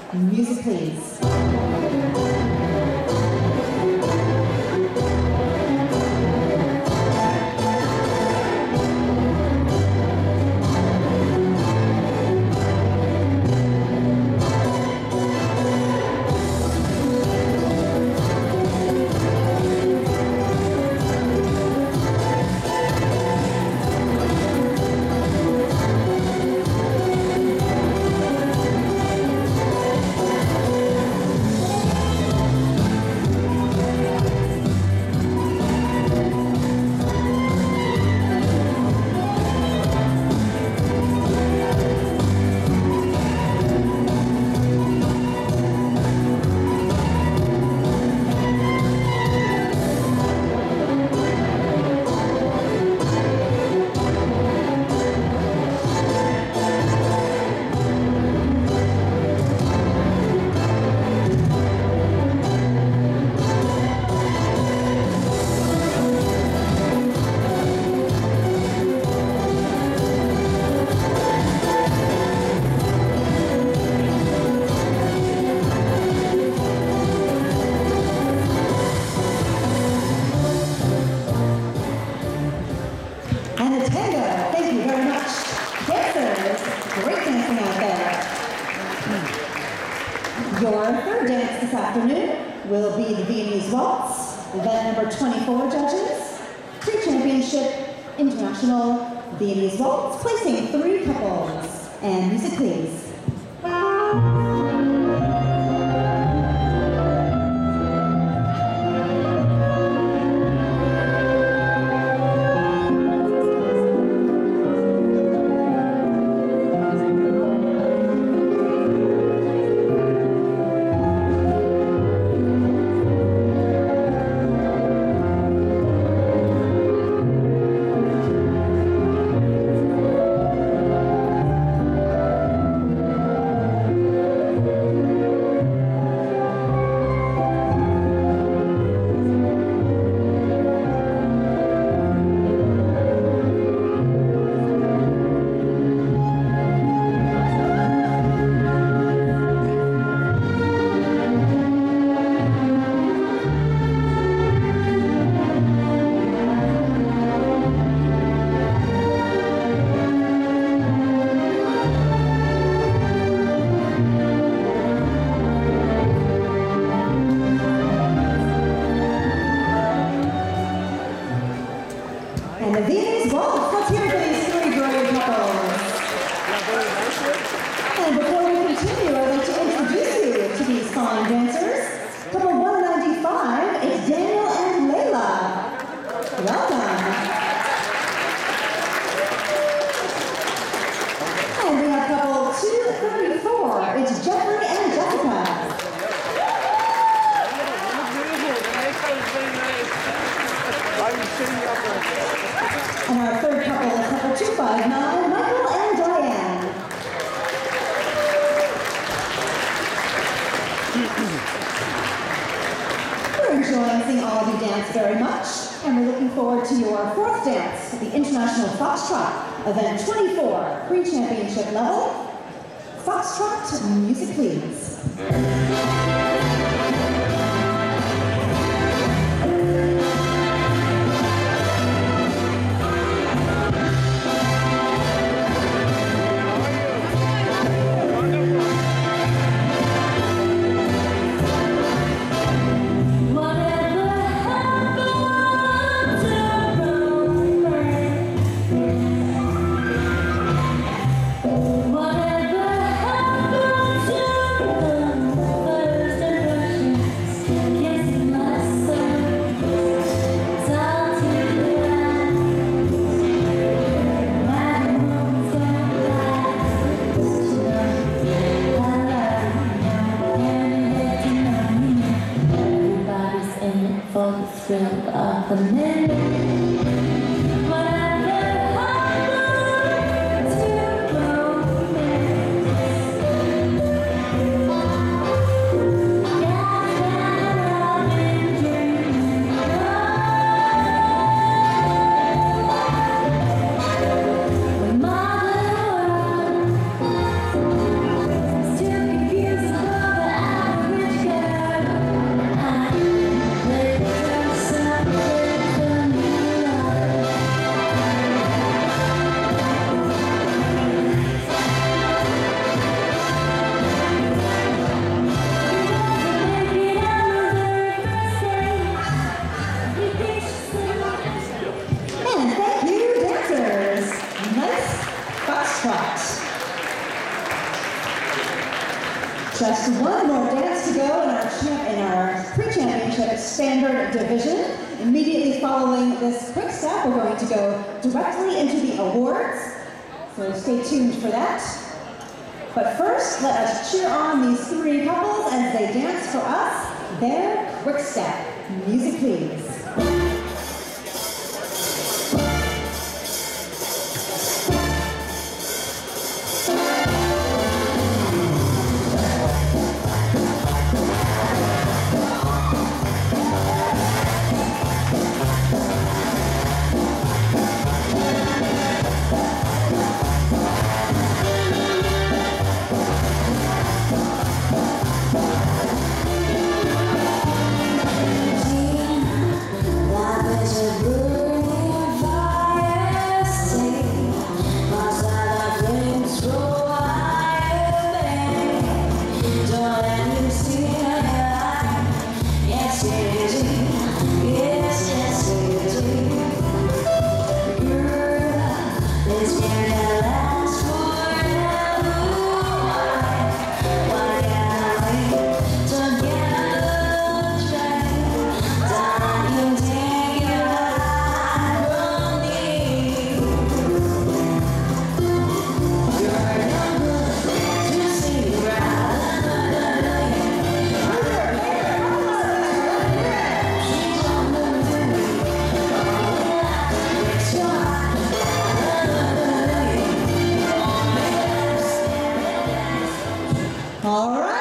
Music, please. Your third dance this afternoon will be the Viennese Waltz, event number 24, judges. Pre-championship international Viennese Waltz, placing 3 couples. And music, please. And the Viennese Waltz, let's hear it for these 3 great couples. And before we continue, I'd like to introduce you to these fine dancers. Couple 195, it's Daniel and Layla. Welcome. And we have couple 234, it's Jeffrey and Jessica. And our third couple is couple 259, Michael and Diane. We're enjoying seeing all of you dance very much, and we're looking forward to your 4th dance at the International Foxtrot, event 24, pre-championship level. Foxtrot, music please. Whatever happened to the first Just one more dance to go in our pre-championship standard division. Immediately following this quick step, we're going to go directly into the awards. So stay tuned for that. But first, let us cheer on these three couples as they dance for us their quick step. Music, please. All right.